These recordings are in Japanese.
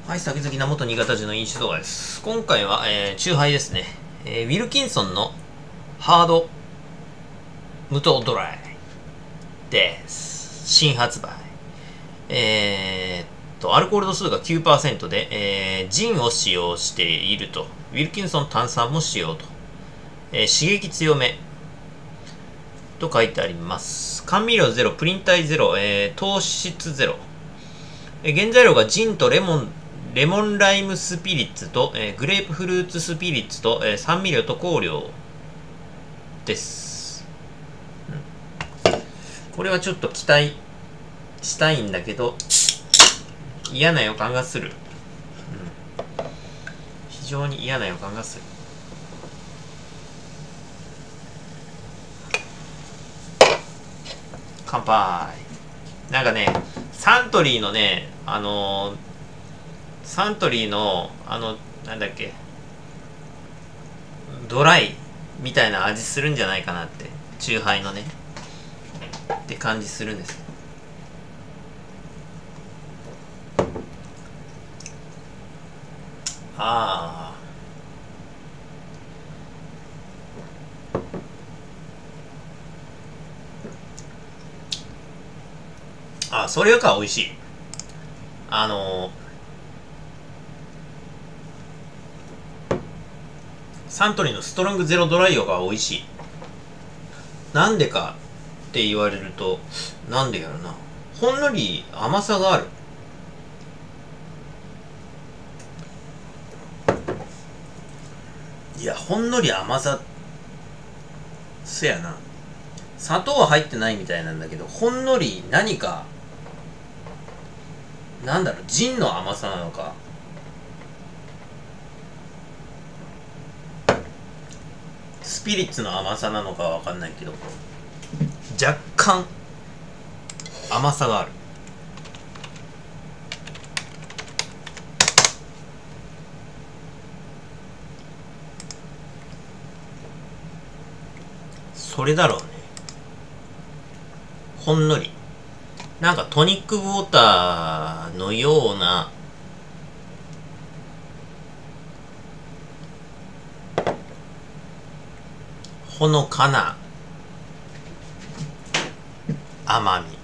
はい、酒好きな元新潟人の飲酒動画です。今回は、チューハイですね。ウィルキンソンのハード無糖ドライです。新発売。アルコール度数が 9% で、ジンを使用していると。ウィルキンソン炭酸も使用と。刺激強めと書いてあります。甘味料ゼロ、プリン体ゼロ、糖質ゼロ。原材料がジンとレモンライムスピリッツと、グレープフルーツスピリッツと、酸味料と香料です、これはちょっと期待したいんだけど嫌な予感がする、非常に嫌な予感がする。乾杯。なんかね、サントリーのね、サントリーのなんだっけ、ドライみたいな味するんじゃないかなって、チューハイのねって感じするんです。それよりかは美味しい。サントリーのストロングゼロドライヨが美味しい。なんでかって言われると、なんでやろな。ほんのり甘さがある。いや、ほんのり甘さ、そやな。砂糖は入ってないみたいなんだけど、ほんのり何か、なんだろう、ジンの甘さなのか、スピリッツの甘さなのかは分かんないけど、若干甘さがある。それだろうね。ほんのりなんかトニックウォーターのようなほのかな甘み。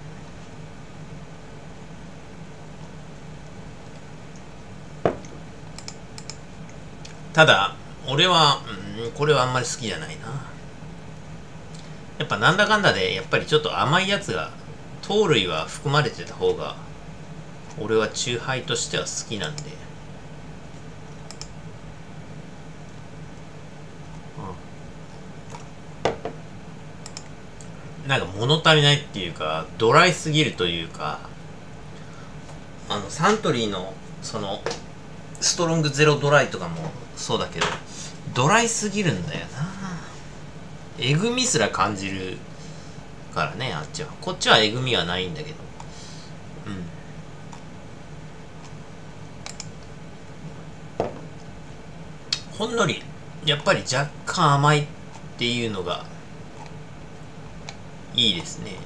ただ俺は、これはあんまり好きじゃないな。やっぱなんだかんだでやっぱりちょっと甘いやつが、糖類は含まれてた方が俺はチューハイとしては好きなんで、なんか物足りないっていうか、ドライすぎるというか、サントリーのそのストロングゼロドライとかもそうだけど、ドライすぎるんだよな。えぐみすら感じるからね、あっちは。こっちはえぐみはないんだけど、ほんのりやっぱり若干甘いっていうのがいいですね。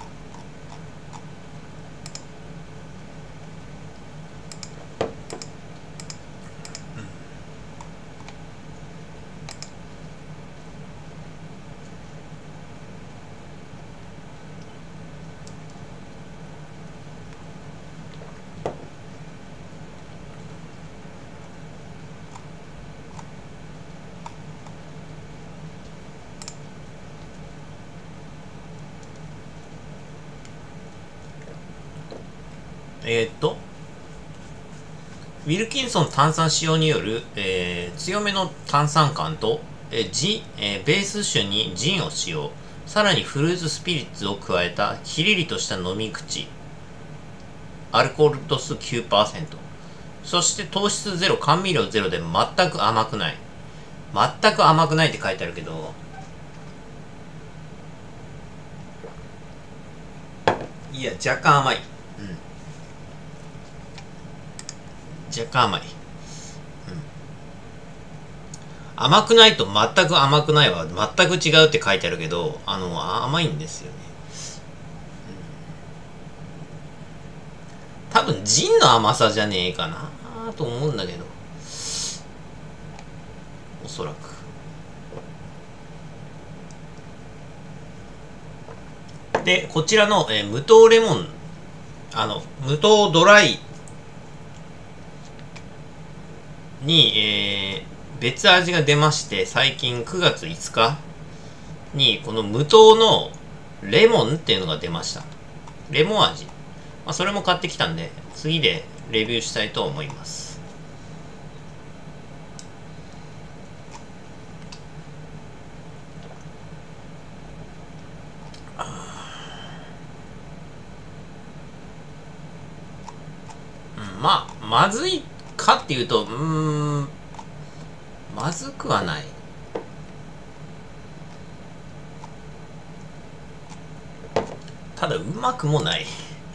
ウィルキンソン炭酸使用による、強めの炭酸感と、ベース酒にジンを使用、さらにフルーツスピリッツを加えたキリリとした飲み口、アルコール度数 9%、 そして糖質ゼロ、甘味料ゼロで全く甘くない。全く甘くないって書いてあるけど、いや若干甘い。若干甘い。甘くないと全く甘くないは全く違うって書いてあるけど、甘いんですよね。多分ジンの甘さじゃねえかな。 なと思うんだけど、おそらく。で、こちらの、無糖レモン、無糖ドライに、別味が出まして、最近9月5日にこの無糖のレモンっていうのが出ました。レモン味。まあ、それも買ってきたんで、次でレビューしたいと思います。まあ、まずいかっていうと、まずくはない。ただ、うまくもない。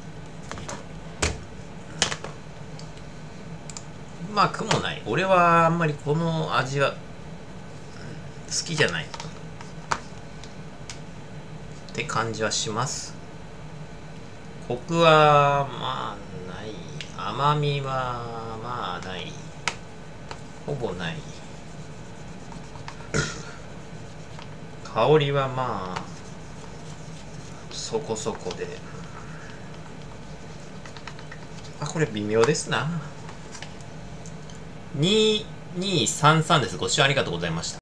うまくもない。俺はあんまりこの味は好きじゃないって感じはします。コクはまあない。甘みはまあない。ほぼない。香りはまあそこそこで、これ微妙ですな。2233です。ご視聴ありがとうございました。